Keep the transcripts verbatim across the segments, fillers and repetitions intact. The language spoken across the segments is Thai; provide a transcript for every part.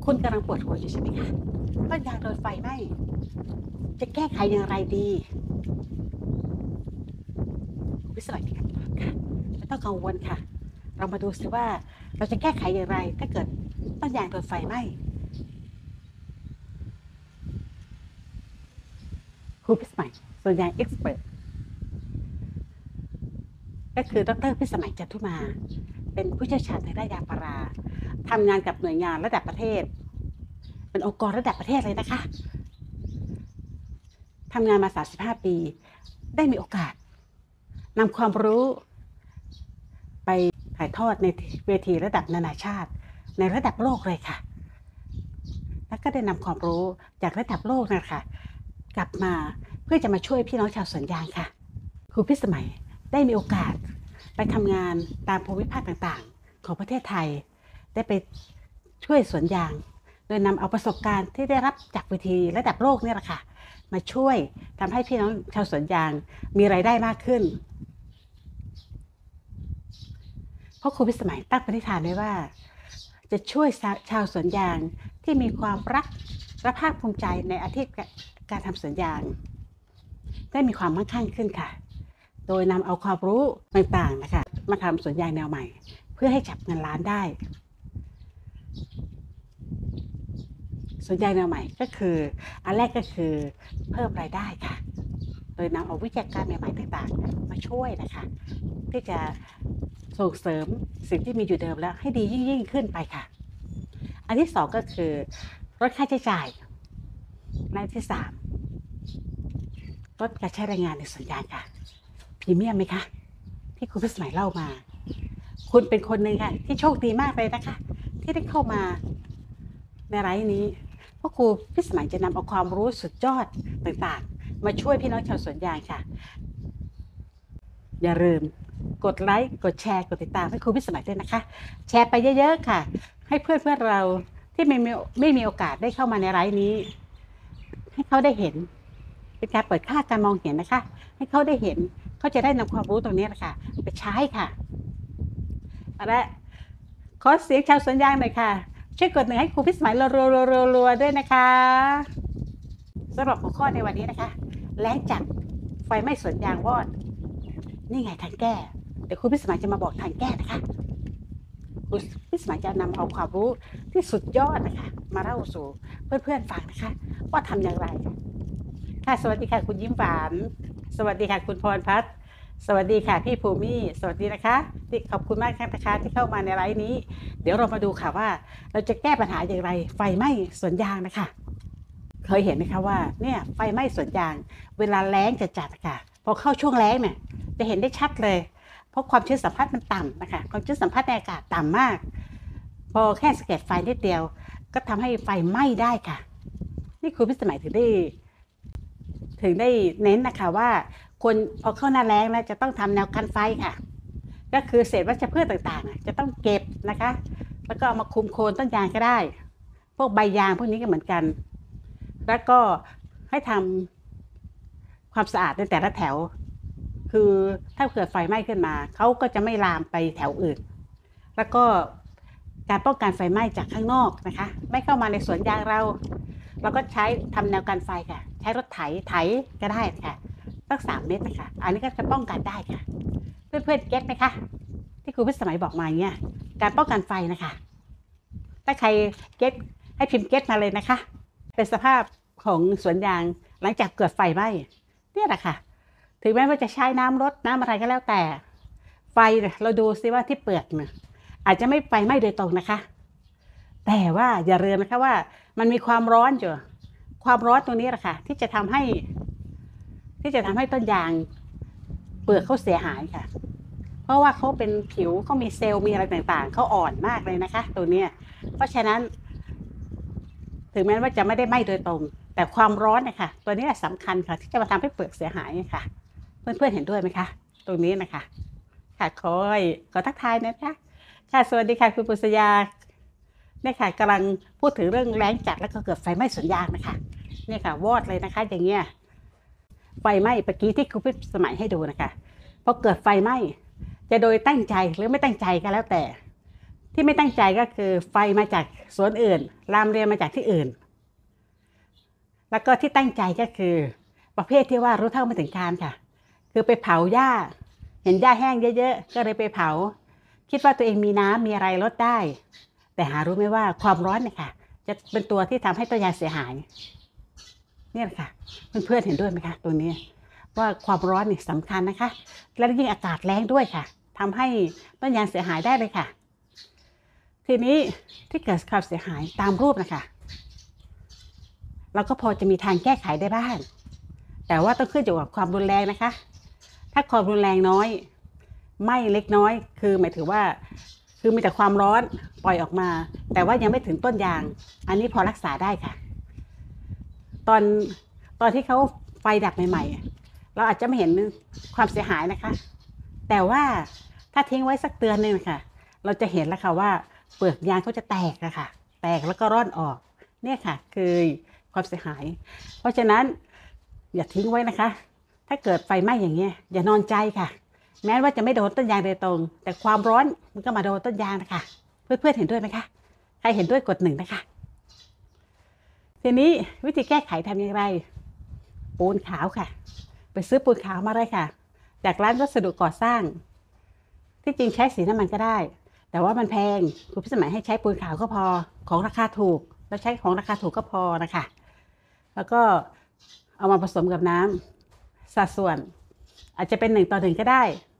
คุณกำลังปวดหัวอยู่ใช่ไหมคะต้นยางโดนไฟไหม้จะแก้ไขอย่างไรดีวิศวกรรมค่ะไม่ต้องกังวลค่ะเรามาดูสิว่าเราจะแก้ไขอย่างไรถ้าเกิดต้นยางโดนไฟไหม้ครูพิสมัยส่วนยางเอ็กซ์เพรสก็คือดรพิสมัยจันทุมาเป็นผู้เชี่ยวชาญในด้านยางพาราทำงานกับหน่วยงานระดับประเทศเป็นองค์กรระดับประเทศเลยนะคะทำงานมาสามสิบห้าปีได้มีโอกาสนำความรู้ไปถ่ายทอดในเวทีระดับนานาชาติในระดับโลกเลยค่ะแล้วก็ได้นำความรู้จากระดับโลกนะคะกลับมาเพื่อจะมาช่วยพี่น้องชาวสวนยางค่ะครูพิสมัยได้มีโอกาสไปทำงานตามภูมิภาคต่างๆของประเทศไทยได้ไปช่วยสวนยางโดยนำเอาประสบการณ์ที่ได้รับจากเวทีระดับโลกนี่แหละค่ะมาช่วยทำให้พี่น้องชาวสวนยางมีรายได้มากขึ้นเพราะครูพิสมัยตั้งปณิธานไว้ว่าจะช่วยชาวสวนยางที่มีความรักและภาคภูมิใจในอาชีพการทำสวนยางได้มีความมั่งคั่งขึ้นค่ะโดยนำเอาความรู้ต่างๆนะคะมาทำสวนยางแนวใหม่เพื่อให้จับเงินล้านได้สวนยางแนวใหม่ก็คืออันแรกก็คือเพิ่มรายได้ค่ะโดยนำเอาวิจัยการใหม่ๆต่างๆมาช่วยนะคะที่จะส่งเสริมสิ่งที่มีอยู่เดิมแล้วให้ดียิ่งๆขึ้นไปค่ะอันที่สองก็คือลดค่าใช้จ่ายและอันที่สามลดการใช้แรงงานในสวนยางค่ะพรีเมียมไหมคะที่คุณพิสมัยเล่ามาคุณเป็นคนหนึ่งค่ะที่โชคดีมากเลยนะคะที่ได้เข้ามาในไลฟ์นี้เพราะครูพิสมัยจะนำเอาความรู้สุดยอดต่างๆมาช่วยพี่น้องชาวสวนยางค่ะอย่าลืมกดไลค์กดแชร์กดติดตามให้ครูพิสมัยด้วยนะคะแชร์ไปเยอะๆค่ะให้เพื่อนๆเราที่ไม่มีไม่มีโอกาสได้เข้ามาในไลฟ์นี้ให้เขาได้เห็นเป็นการเปิดค่าการมองเห็นนะคะให้เขาได้เห็นเขาจะได้นำความรู้ตรงนี้นะคะไปใช้ค่ะและขอเสียงชาวสวนยางหน่อยค่ะช่วยกดหนึ่งให้ครูพิสมัยรัวๆๆๆด้วยนะคะสำหรับหัวข้อในวันนี้นะคะแล้งจัดไฟไหม้สวนยางวอดนี่ไงทางแก้เดี๋ยวครูพิสมัยจะมาบอกทางแก้นะคะครูพิสมัยจะนำเอาความรู้ที่สุดยอดนะคะมาเล่าสู่เพื่อนๆฟังนะคะว่าทำอย่างไรค่ะสวัสดีค่ะคุณยิ้มหวานสวัสดีค่ะคุณพรพัฒน์สวัสดีค่ะพี่ภูมิสวัสดีนะคะที่ขอบคุณมากนะคะที่เข้ามาในไลฟ์นี้เดี๋ยวเรามาดูค่ะว่าเราจะแก้ปัญหาอย่างไรไฟไหม้สวนยางนะคะเคยเห็นไหมคะว่าเนี่ยไฟไหม้สวนยางเวลาแล้งจะจัดค่ะพอเข้าช่วงแล้งเนี่ยจะเห็นได้ชัดเลยเพราะความชื้นสัมผัสมันต่ำนะคะความชื้นสัมผัสในอากาศต่ำมากพอแค่สะเก็ดไฟนิดเดียวก็ทำให้ไฟไหม้ได้ค่ะนี่ครูพิสมัยถึงได้ถึงได้เน้นนะคะว่าคนพอเข้าหน้าแล้งแล้วจะต้องทำแนวกันไฟค่ะก็คือเศษวัชพืชต่างๆจะต้องเก็บนะคะแล้วก็เอามาคุมโคนต้นยางก็ได้พวกใบยางพวกนี้ก็เหมือนกันแล้วก็ให้ทำความสะอาดในแต่ละแถวคือถ้าเกิดไฟไหม้ขึ้นมาเขาก็จะไม่ลามไปแถวอื่นแล้วก็การป้องกันไฟไหม้จากข้างนอกนะคะไม่เข้ามาในสวนยางเราเราก็ใช้ทำแนวกันไฟค่ะใช้รถไถไถก็ได้ค่ะตั้งสามเมตรนะคะอันนี้ก็จะป้องกันได้ค่ะเพื่อนๆเก็ตไหมคะที่ครูพิสมัยบอกมาอย่างเงี้ยการป้องกันไฟนะคะถ้าใครเก็ตให้พิมพ์เก็ตมาเลยนะคะเป็นสภาพของสวนยางหลังจากเกิดไฟไหม้เนี่ยแหละค่ะถึงแม้ว่าจะใช้น้ำรดน้ำอะไรก็แล้วแต่ไฟเราดูซิว่าที่เปลือกเนี่ยอาจจะไม่ไฟไหม้โดยตรงนะคะแต่ว่าอย่าลืมนะคะว่ามันมีความร้อนอยู่ความร้อนตรงนี้แหละค่ะที่จะทำให้ที่จะทำให้ต้นยางเปลือกเขาเสียหายค่ะเพราะว่าเขาเป็นผิวเขามีเซลล์มีอะไรต่างๆเขาอ่อนมากเลยนะคะตัวนี้เพราะฉะนั้นถึงแม้ว่าจะไม่ได้ไหม้โดยตรงแต่ความร้อนนะคะตัวนี้สำคัญค่ะที่จะมาทำให้เปลือกเสียหายค่ะเพื่อนๆเห็นด้วยไหมคะตรงนี้นะคะค่ะขอขอทักทายนะคะค่ะสวัสดีค่ะคุณปุษยาเนี่ยค่ะกำลังพูดถึงเรื่องแล้งจัดแล้วก็เกิดไฟไหม้สวนยางนะคะเนี่ยค่ะวอดเลยนะคะอย่างเงี้ยไฟไหม้เมื่อกี้ที่ครูพิสมัยให้ดูนะคะพอเกิดไฟไหม้จะโดยตั้งใจหรือไม่ตั้งใจก็แล้วแต่ที่ไม่ตั้งใจก็คือไฟมาจากสวนอื่นลามเรียนมาจากที่อื่นแล้วก็ที่ตั้งใจก็คือประเภทที่ว่ารู้เท่าไม่ถึงการค่ะคือไปเผาหญ้าเห็นหญ้าแห้งเยอะๆก็เลยไปเผาคิดว่าตัวเองมีน้ำมีอะไรลดได้แต่หารู้ไหมว่าความร้อนเนี่ยค่ะจะเป็นตัวที่ทำให้ต้นยางเสียหายเนี่ยค่ะเพื่อนๆเห็นด้วยไหมคะตัวนี้ว่าความร้อนนี่สำคัญนะคะและยิ่งอากาศแรงด้วยค่ะทำให้ต้นยางเสียหายได้เลยค่ะทีนี้ที่เกิดความเสียหายตามรูปนะคะเราก็พอจะมีทางแก้ไขได้บ้างแต่ว่าต้องขึ้นอยู่กับความรุนแรงนะคะถ้าความรุนแรงน้อยไม่เล็กน้อยคือหมายถึงว่าคือมีแต่ความร้อนปล่อยออกมาแต่ว่ายังไม่ถึงต้นยางอันนี้พอรักษาได้ค่ะตอนตอนที่เขาไฟดับใหม่ๆเราอาจจะไม่เห็นความเสียหายนะคะแต่ว่าถ้าทิ้งไว้สักเดือนนึงค่ะเราจะเห็นแล้วค่ะว่าเปลือกยางเขาจะแตกนะคะแตกแล้วก็ร่อนออกเนี่ยค่ะคือความเสียหายเพราะฉะนั้นอย่าทิ้งไว้นะคะถ้าเกิดไฟไหม้อย่างเงี้ยอย่านอนใจค่ะแม้ว่าจะไม่โดนต้นยางโดยตรงแต่ความร้อนมันก็มาโดนต้นยางนะคะเพื่อนๆเห็นด้วยไหมคะใครเห็นด้วยกดหนึ่งนะคะทีนี้วิธีแก้ไขทำอย่างไรปูนขาวค่ะไปซื้อปูนขาวมาเลยค่ะจากร้านวัสดุก่อสร้างที่จริงใช้สีน้ำมันก็ได้แต่ว่ามันแพงคุณพี่สมัยให้ใช้ปูนขาวก็พอของราคาถูกแล้วใช้ของราคาถูกก็พอนะคะแล้วก็เอามาผสมกับน้ำสัดส่วนอาจจะเป็นหนึ่งต่อหนึ่งก็ได้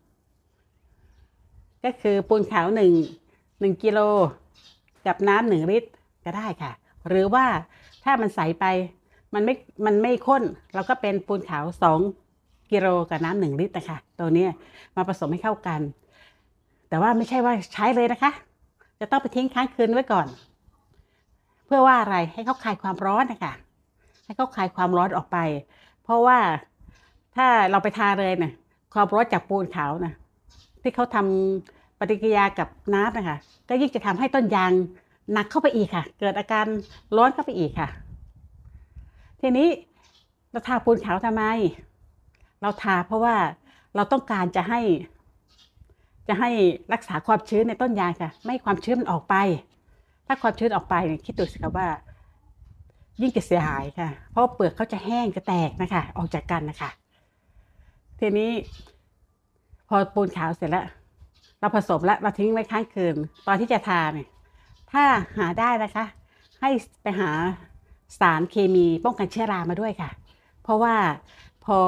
ก็คือปูนขาวหนึ่งหนึ่งกิโลกับน้ำหนึ่งลิตรก็ได้ค่ะหรือว่าถ้ามันใสไปมันไม่มันไม่ข้นเราก็เป็นปูนขาวสองกิโลกับน้ำหนึ่งลิตรนะคะตัวนี้มาผสมให้เข้ากันแต่ว่าไม่ใช่ว่าใช้เลยนะคะจะต้องไปทิ้งค้างคืนไว้ก่อนเพื่อว่าอะไรให้เขาคลายความร้อนนะคะให้เขาคลายความร้อนออกไปเพราะว่าถ้าเราไปทาเลยเนี่ยความร้อนจากปูนขาวนะที่เขาทำปฏิกิริยากับน้ำนะคะก็ยิ่งจะทำให้ต้นยางหนักเข้าไปอีกค่ะเกิดอาการร้อนเข้าไปอีกค่ะทีนี้เราทาปูนขาวทำไมเราทาเพราะว่าเราต้องการจะให้จะให้รักษาความชื้นในต้นยางค่ะไม่ให้ความชื้นมันออกไปถ้าความชื้นออกไปคิดดูสิคะว่ายิ่งจะเสียหายค่ะเพราะเปลือกเขาจะแห้งจะแตกนะคะออกจากกันนะคะทีนี้พอปูนขาวเสร็จแล้วเราผสมแล้วเราทิ้งไว้ค้างคืนตอนที่จะทาเนี่ยถ้าหาได้นะคะให้ไปหาสารเคมีป้องกันเชื้อรามาด้วยค่ะเพราะว่าพอ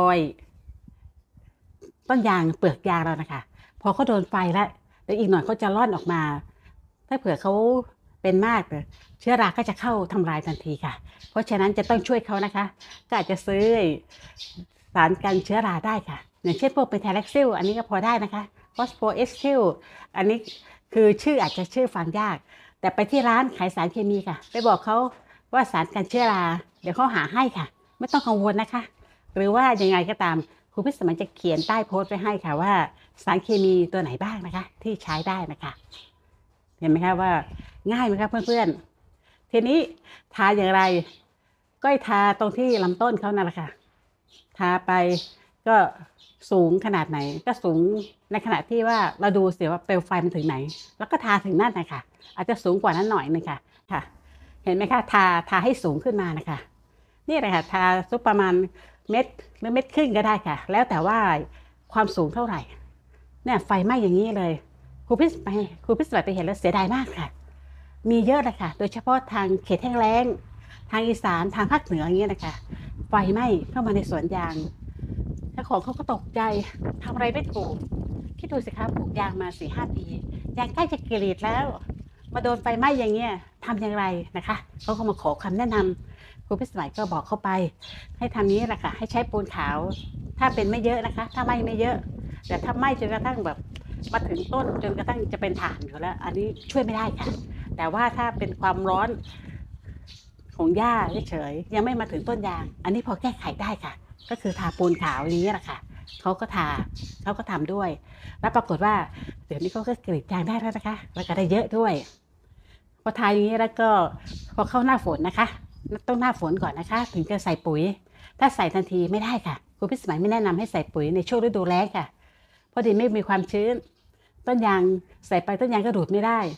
ต้นยางเปลือกยางเรานะคะพอเขาโดนไฟแล้วเดี๋ยวอีกหน่อยเขาจะร่อนออกมาถ้าเผื่อเขาเป็นมากเชื้อราก็จะเข้าทำลายทันทีค่ะเพราะฉะนั้นจะต้องช่วยเขานะคะก็อาจจะซื้อสารกันเชื้อราได้ค่ะอย่างเช่นพวกเป็นไทแล็กซิลอันนี้ก็พอได้นะคะฟอสโฟเอสซิลอันนี้คือชื่ออาจจะชื่อฟังยากแต่ไปที่ร้านขายสารเคมีค่ะไปบอกเขาว่าสารกันเชื้อราเดี๋ยวเขาหาให้ค่ะไม่ต้องกังวลนะคะหรือว่ายังไงก็ตามครูพิสมัยจะเขียนใต้โพสต์ไว้ให้ค่ะว่าสารเคมีตัวไหนบ้างนะคะที่ใช้ได้นะคะเห็นไหมคะว่าง่ายไหมคะเพื่อนๆทีนี้ทาอย่างไรก็ทาตรงที่ลำต้นเขานั่นแหละค่ะทาไปก็สูงขนาดไหนก็สูงในขณะที่ว่าเราดูเสียว่าเปลวไฟมันถึงไหนแล้วก็ทาถึงนั่นนะคะอาจจะสูงกว่านั้นหน่อยนึงค่ะค่ะเห็นไหมคะทาทาให้สูงขึ้นมานะคะนี่เลยค่ะทาสักประมาณเม็ดหรือเม็ดครึ่งก็ได้ค่ะแล้วแต่ว่าความสูงเท่าไหร่เนี่ยไฟไหม้อย่างนี้เลยครูพิสไปครูพิสไปเห็นแล้วเสียดายมากค่ะมีเยอะเลยค่ะโดยเฉพาะทางเขตแห้งแล้งทางอีสานทางภาคเหนืออย่างเงี้ยนะคะไฟไหม้เข้ามาในสวนยางเจ้าของเขาก็ตกใจทำอะไรไม่ถูกคิดดูสิคะปลูกยางมาสี่ห้าปียางใกล้จะกรีดแล้วมาโดนไฟไหม้อย่างเงี้ยทำอย่างไรนะคะเขาก็มาขอคำแนะนำครูพิสมัยก็บอกเข้าไปให้ทำนี้แหละค่ะให้ใช้ปูนขาวถ้าเป็นไม่เยอะนะคะถ้าไหม้ไม่เยอะแต่ถ้าไหม้จนกระทั่งแบบมาถึงต้นจนกระทั่งจะเป็นถ่านอยู่แล้วอันนี้ช่วยไม่ได้ค่ะแต่ว่าถ้าเป็นความร้อนของหญ้าเฉยๆยังไม่มาถึงต้นยางอันนี้พอแก้ไขได้ค่ะก็คือทาปูนขาวอย่างนี้แหละค่ะเขาก็ทาเขาก็ทำด้วยแล้วปรากฏว่าเดี๋ยวนี้เขาก็กรีดยางได้แล้วนะคะแล้วก็ได้เยอะด้วยพอทาอย่างนี้แล้วก็พอเข้าหน้าฝนนะคะต้องหน้าฝนก่อนนะคะถึงจะใส่ปุ๋ยถ้าใส่ทันทีไม่ได้ค่ะครูพิสมัยไม่แนะนำให้ใส่ปุ๋ยในช่วงฤดูแล้งค่ะเพราะดินไม่มีความชื้นต้นยางใส่ไปต้นยางก็ดูดไม่ได้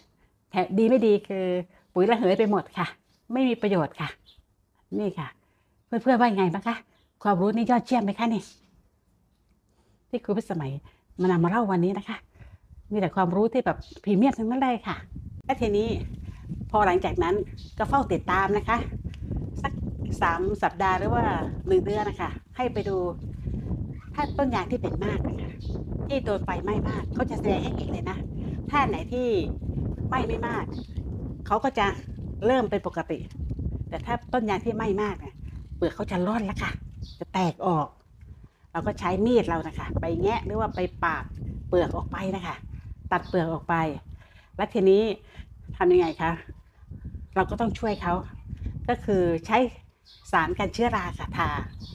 แถมดีไม่ดีคือปุ๋ยระเหยไปหมดค่ะไม่มีประโยชน์ค่ะนี่ค่ะเพื่อนๆว่าไงบ้างคะความรู้นี่ยอดเยี่ยมไหมคะนี่ที่ครูพิสมัยมานำมาเล่าวันนี้นะคะมีแต่ความรู้ที่แบบพรีเมียมทั้งนั้นเลยค่ะและทีนี้พอหลังจากนั้นก็เฝ้าติดตามนะคะสักสามสัปดาห์หรือว่าหนึ่งเดือนนะคะให้ไปดูถ้าต้นยางที่เป็นมากนะคะที่โดนไฟไหม้มากเขาจะแสดงให้เห็นเลยนะถ้าไหนที่ไหม้ไม่มากเขาก็จะเริ่มเป็นปกติแต่ถ้าต้นยางที่ไหม้มากเนี่ยเปลือกเขาจะร่อนแล้วค่ะจะแตกออกเราก็ใช้มีดเรานะคะไปแงะหรือว่าไปปาดเปลือกออกไปนะคะตัดเปลือกออกไปแล้วทีนี้ทำยังไงคะเราก็ต้องช่วยเขาก็คือใช้สารกันเชื้อราค่ะทา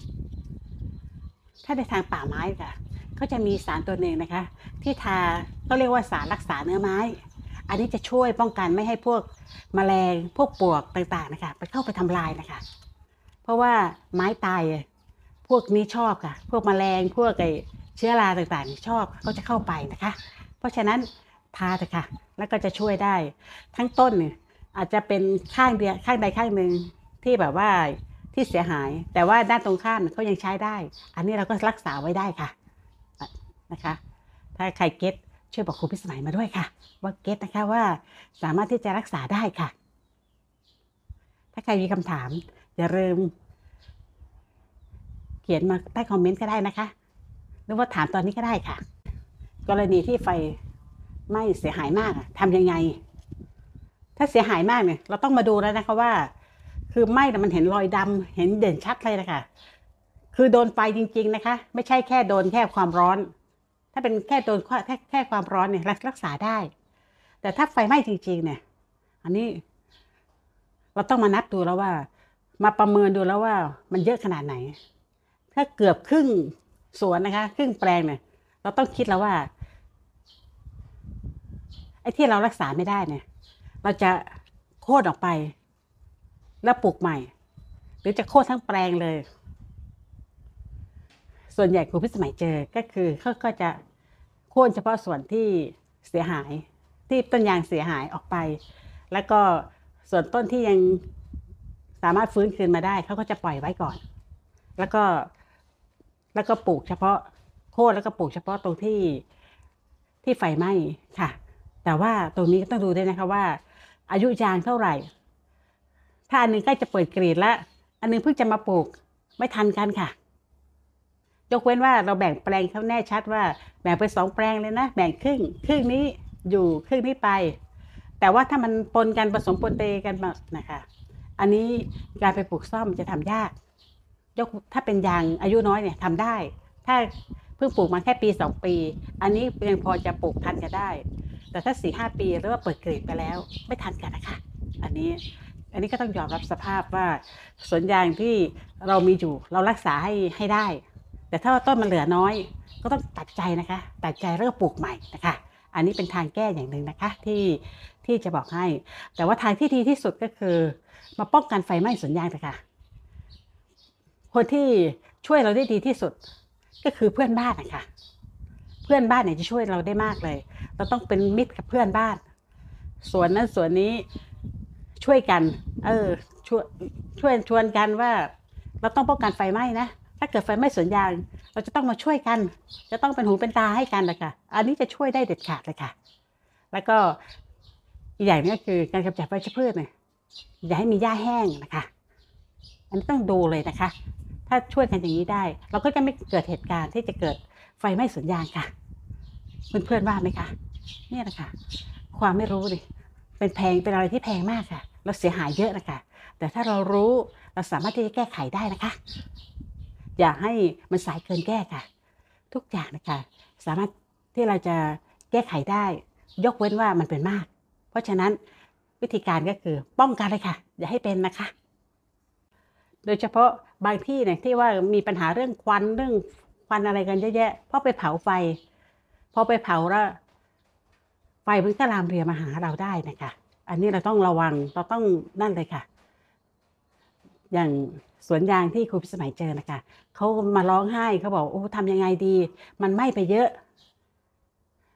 ถ้าในทางป่าไม้ค่ะเขาจะมีสารตัวหนึ่งนะคะที่ทาเขาเรียกว่าสารรักษาเนื้อไม้อันนี้จะช่วยป้องกันไม่ให้พวกแมลงพวกปลวกต่างๆนะคะไปเข้าไปทำลายนะคะเพราะว่าไม้ตายพวกนี้ชอบค่ะพวกแมลงพวกไอเชื้อราต่างๆชอบเขาจะเข้าไปนะคะเพราะฉะนั้นทาเถอะค่ะแล้วก็จะช่วยได้ทั้งต้นเนี่ยอาจจะเป็นข้างเดียวข้างใดข้างหนึ่งที่แบบว่าที่เสียหายแต่ว่าด้านตรงข้ามเขายังใช้ได้อันนี้เราก็รักษาไว้ได้ค่ะนะคะถ้าใครเก็ตช่วยบอกครูพิสมัยมาด้วยค่ะว่าเก็ตนะคะว่าสามารถที่จะรักษาได้ค่ะถ้าใครมีคำถามอย่าลืมเขียนมาใต้คอมเมนต์ก็ได้นะคะหรือว่าถามตอนนี้ก็ได้ค่ะกรณีที่ไฟไหม้เสียหายมากทำยังไงถ้าเสียหายมากเนี่ยเราต้องมาดูแล้วนะคะว่าคือไหม้แต่มันเห็นรอยดำเห็นเด่นชัดเลยนะคะคือโดนไฟจริงๆนะคะไม่ใช่แค่โดนแค่ความร้อนถ้าเป็นแค่โดนแค่แค่ความร้อนเนี่ยรักษาได้แต่ถ้าไฟไหม้จริงๆเนี่ยอันนี้เราต้องมานับดูแล้วว่ามาประเมินดูแล้วว่ามันเยอะขนาดไหนถ้าเกือบครึ่งสวนนะคะครึ่งแปลงเนี่ยเราต้องคิดแล้วว่าไอ้ที่เรารักษาไม่ได้เนี่ยเราจะโค่นออกไปแล้วปลูกใหม่หรือจะโค่นทั้งแปลงเลยส่วนใหญ่ครูพิสมัยเจอก็คือเขาก็จะโค่นเฉพาะส่วนที่เสียหายที่ต้นยางเสียหายออกไปแล้วก็ส่วนต้นที่ยังสามารถฟื้นคืนมาได้เขาก็จะปล่อยไว้ก่อนแล้วก็แล้วก็ปลูกเฉพาะโค่นแล้วก็ปลูกเฉพาะตรงที่ที่ไฟไหม้ค่ะแต่ว่าตรงนี้ก็ต้องดูด้วยนะคะว่าอายุยางเท่าไหร่ถ้าอันนึงใกล้จะเปิดกรีดแล้วอันนึงเพิ่งจะมาปลูกไม่ทันกันค่ะยกเว้นว่าเราแบ่งแปลงเขาแน่ชัดว่าแบ่งไปสองแปลงเลยนะแบ่งครึ่งครึ่งนี้อยู่ครึ่งนี้ไปแต่ว่าถ้ามันปนกันผสมปนเปกันนะคะอันนี้การไปปลูกซ่อมจะทำยากยกถ้าเป็นยางอายุน้อยเนี่ยทำได้ถ้าเพิ่งปลูกมาแค่ปีสองปีอันนี้ยังพอจะปลูกทันกันได้แต่ถ้าสี่ห้าปีหรือว่าเปิดกรีดไปแล้วไม่ทันกันนะคะอันนี้อันนี้ก็ต้องยอมรับสภาพว่าสวนยางที่เรามีอยู่เรารักษาให้ให้ได้แต่ถ้าต้นมันเหลือน้อยก็ต้องตัดใจนะคะตัดใจเริ่มปลูกใหม่นะคะอันนี้เป็นทางแก้อย่างหนึ่งนะคะที่ที่จะบอกให้แต่ว่าทางที่ดีที่สุดก็คือมาป้องกันไฟไหม้สวนยางนะคะคนที่ช่วยเราได้ดีที่สุดก็คือเพื่อนบ้านนะคะเพื่อนบ้านเนี่ยจะช่วยเราได้มากเลยเราต้องเป็นมิตรกับเพื่อนบ้านสวนนั้นสวนนี้ช่วยกันเออช่วยช่วยชวนกันว่าเราต้องป้องกันไฟไหม้นะถ้าเกิดไฟไหม้สวนยางเราจะต้องมาช่วยกันจะต้องเป็นหูเป็นตาให้กันเลยค่ะอันนี้จะช่วยได้เด็ดขาดเลยค่ะแล้วก็อีกอย่างนึงก็คือการกำจัดวัชพืชเนี่ยอย่าให้มีหญ้าแห้งนะคะอันนี้ต้องดูเลยนะคะถ้าช่วยกันอย่างนี้ได้เราก็จะไม่เกิดเหตุการณ์ที่จะเกิดไฟไหม้สวนยางค่ะเพื่อนๆว่าไหมคะนี่แหละค่ะความไม่รู้ดิเป็นแพงเป็นอะไรที่แพงมากค่ะเราเสียหายเยอะนะคะแต่ถ้าเรารู้เราสามารถที่จะแก้ไขได้นะคะอย่าให้มันสายเกินแก้ค่ะทุกอย่างนะคะสามารถที่เราจะแก้ไขได้ยกเว้นว่ามันเป็นมากเพราะฉะนั้นวิธีการก็คือป้องกันเลยค่ะอย่าให้เป็นนะคะโดยเฉพาะบางที่เนี่ยที่ว่ามีปัญหาเรื่องควันเรื่องควันอะไรกันเยอะแยะเพราะไปเผาไฟพอไปเผาแล้วไฟมันก็ลามเรียมาหาเราได้นะคะอันนี้เราต้องระวังเราต้องนั่นเลยค่ะอย่างสวนยางที่ครูพิสมัยเจอนะคะเขามาร้องไห้เขาบอกโอ้ทำยังไงดีมันไหม้ไปเยอะแต่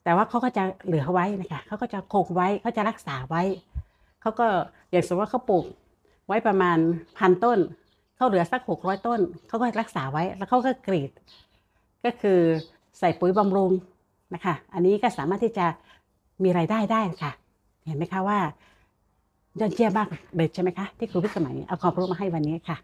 แต่ว่าเขาก็จะเหลือไว้นะคะเขาก็จะคงไว้เขาจะรักษาไว้เขาก็อย่างสมมติว่าเขาปลูกไว้ประมาณพันต้นเขาเหลือสักหกร้อยต้นเขาก็รักษาไว้แล้วเขาก็กรีดก็คือใส่ปุ๋ยบำรุงนะคะอันนี้ก็สามารถที่จะมีรายได้ได้ค่ะเห็นไหมคะว่ายอดเยี่ยมมากเลยใช่ไหมคะที่ครูพิสมัยเอาความรู้มาให้วันนี้ค่ะ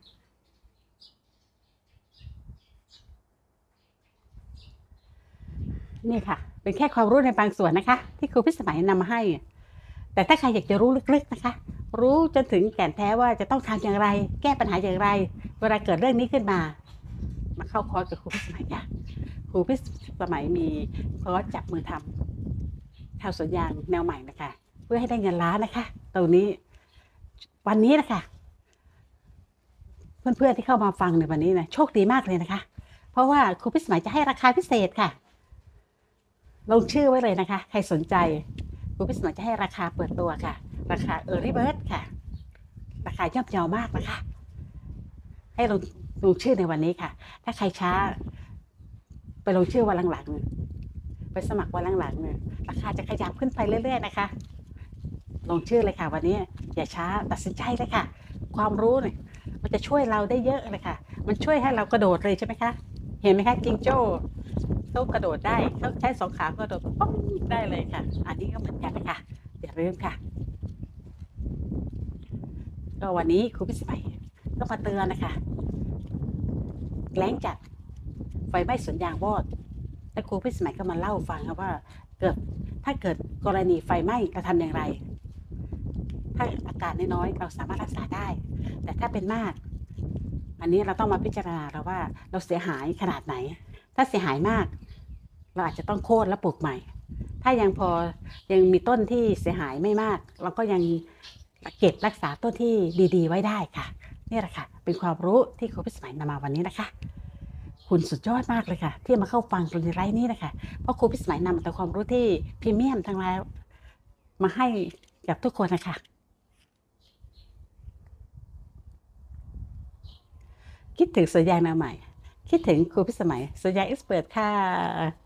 นี่ค่ะเป็นแค่ความรู้ในบางส่วนนะคะที่ครูพิสมัยนำมาให้แต่ถ้าใครอยากจะรู้ลึกๆนะคะรู้จนถึงแก่นแท้ว่าจะต้องทำอย่างไรแก้ปัญหาอย่างไรเวลาเกิดเรื่องนี้ขึ้นมามาเข้าคอร์สกับครูพิสมัยค่ะครูพิสมัยมีคอร์สจับมือทำชาวสวนยางแนวใหม่นะคะเพื่อให้ได้เงินล้านนะคะตรงนี้วันนี้นะคะเพื่อนๆที่เข้ามาฟังในวันนี้นะโชคดีมากเลยนะคะเพราะว่าครูพิสมัยจะให้ราคาพิเศษค่ะลงชื่อไว้เลยนะคะใครสนใจครูพิสมัยจะให้ราคาเปิดตัวค่ะราคา Early Bird ค่ะราคาย่อมเยาวมากนะคะให้ลงลงชื่อในวันนี้ค่ะถ้าใครช้าไปลงชื่อวันหลังๆไปสมัครวันหลังๆเนี่ยราคาจะขยับขึ้นไปเรื่อยๆนะคะลงชื่อเลยค่ะวันนี้อย่าช้าตัดสินใจเลยค่ะความรู้เนี่ยมันจะช่วยเราได้เยอะเลยค่ะมันช่วยให้เรากระโดดเลยใช่ไหมคะเห็นไหมคะจิงโจ้เขากระโดดได้เขาใช้สองขากระโดดป๊อกได้เลยค่ะอันนี้ก็เหมือนกันนะคะอย่าลืมค่ะก็วันนี้ครูพิสมัยก็มาเตือนนะคะแล้งจัดไฟไหม้สวนยางวอดและครูพิสมัยก็มาเล่าฟังครับว่าเกิดถ้าเกิดกรณีไฟไหม้เราทำอย่างไรถ้าอาการน้อยๆเราสามารถรักษาได้แต่ถ้าเป็นมากอันนี้เราต้องมาพิจารณาแล้วว่าเราเสียหายขนาดไหนถ้าเสียหายมากเราอาจจะต้องโค่นและปลูกใหม่ถ้ายังพอยังมีต้นที่เสียหายไม่มากเราก็ยังเก็บรักษาต้นที่ดีๆไว้ได้ค่ะนี่แหละค่ะเป็นความรู้ที่ครูพิสมัยนำมาวันนี้นะคะคุณสุดยอดมากเลยค่ะที่มาเข้าฟังตรงในไลฟ์นี้นะคะเพราะครูพิสมัยนำแต่ความรู้ที่พรีเมียมทั้งแล้วมาให้กับทุกคนนะคะคิดถึงสวนยางแนวใหม่คิดถึงครูพิสมัยสวนยางเอ็กซ์เพิร์ทค่ะ